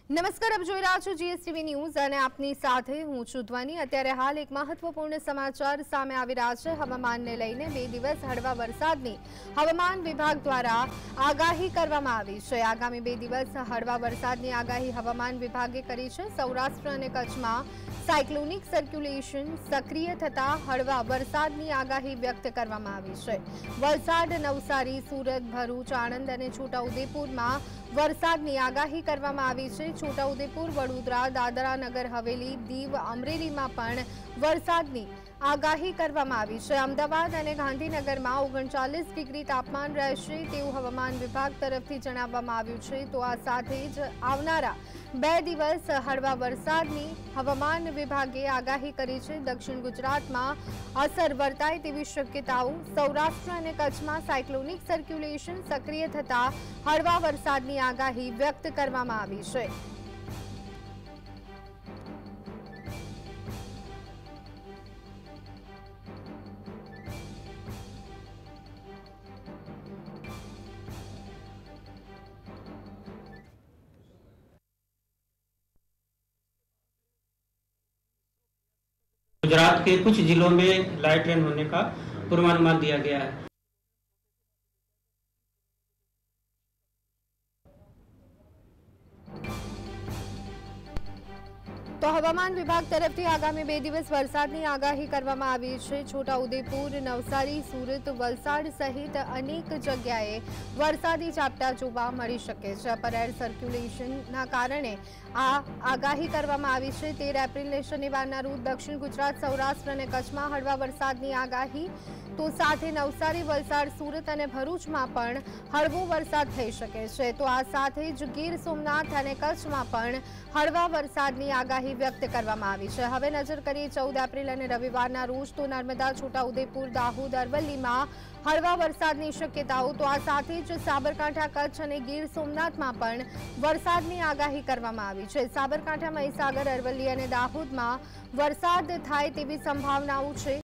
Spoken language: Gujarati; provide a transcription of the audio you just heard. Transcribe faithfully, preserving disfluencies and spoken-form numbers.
નમસ્કાર, આપ જોઈ રહ્યા છો જીએસટીવી ન્યૂઝ અને આપની સાથે હું છું ધ્વની। અત્યારે હાલ એક મહત્વપૂર્ણ સમાચાર સામે આવી રહ્યા છે। હવામાનને લઈને બે દિવસ હળવા વરસાદની હવામાન વિભાગ દ્વારા આગાહી કરવામાં આવી છે। આગામી બે દિવસ હળવા વરસાદની આગાહી હવામાન વિભાગે કરી છે। સૌરાષ્ટ્ર અને કચ્છમાં સાયક્લોનિક સર્ક્યુલેશન સક્રિય થતા હળવા વરસાદની આગાહી વ્યક્ત કરવામાં આવી છે। વલસાડ, નવસારી, સુરત, ભરૂચ, આણંદ અને છોટાઉદેપુરમાં વરસાદની આગાહી કરવામાં આવી છે। છોટાઉદેપુર, વડોદરા, દાદરા નગર હવેલી, દીવ, અમરેલીમાં પણ વરસાદની આગાહી કરવામાં આવી છે। અમદાવાદ અને ગાંધીનગરમાં ઓગણચાલીસ ડિગ્રી તાપમાન રહેશે તેવું હવામાન વિભાગ તરફથી જણાવવામાં આવ્યું છે। તો આ સાથે જ આવનારા બે દિવસ હળવા વરસાદની હવામાન વિભાગે આગાહી કરી છે। દક્ષિણ ગુજરાતમાં અસર વર્તાય તેવી શક્યતાઓ। સૌરાષ્ટ્ર અને કચ્છમાં સાયક્લોનિક સર્ક્યુલેશન સક્રિય થતા હળવા વરસાદની આગાહી વ્યક્ત કરવામાં આવી છે। गुजरात के कुछ जिलों में लाइट रेन होने का पूर्वानुमान दिया गया है। તો હવામાન વિભાગ તરફથી આગામી બે દિવસ વરસાદની આગાહી કરવામાં આવી છે। છોટાઉદેપુર, નવસારી, સુરત, વલસાડ સહિત અનેક જગ્યાએ વરસાદી ઝાપટા જોવા મળી શકે છે। અપર એર સર્ક્યુલેશનના કારણે આ આગાહી કરવામાં આવી છે। તેર એપ્રિલને શનિવારના રોજ દક્ષિણ ગુજરાત, સૌરાષ્ટ્ર અને કચ્છમાં હળવા વરસાદની આગાહી। તો સાથે નવસારી, વલસાડ, સુરત અને ભરૂચમાં પણ હળવો વરસાદ થઈ શકે છે। તો આ સાથે જ ગીર સોમનાથ અને કચ્છમાં પણ હળવા વરસાદની આગાહી વ્યક્ત કરવામાં આવી છે। હવે નજર કરીએ ચૌદ એપ્રિલ અને રવિવારના રોજ તો નર્મદા, છોટાઉદેપુર, દાહોદ, અરવલ્લીમાં હળવા વરસાદની શક્યતાઓ। તો આ સાથે જ સાબરકાંઠા, કચ્છ અને ગીર સોમનાથમાં પણ વરસાદની આગાહી કરવામાં આવી છે। સાબરકાંઠા, મહીસાગર, અરવલ્લી અને દાહોદમાં વરસાદ થાય તેવી સંભાવનાઓ છે।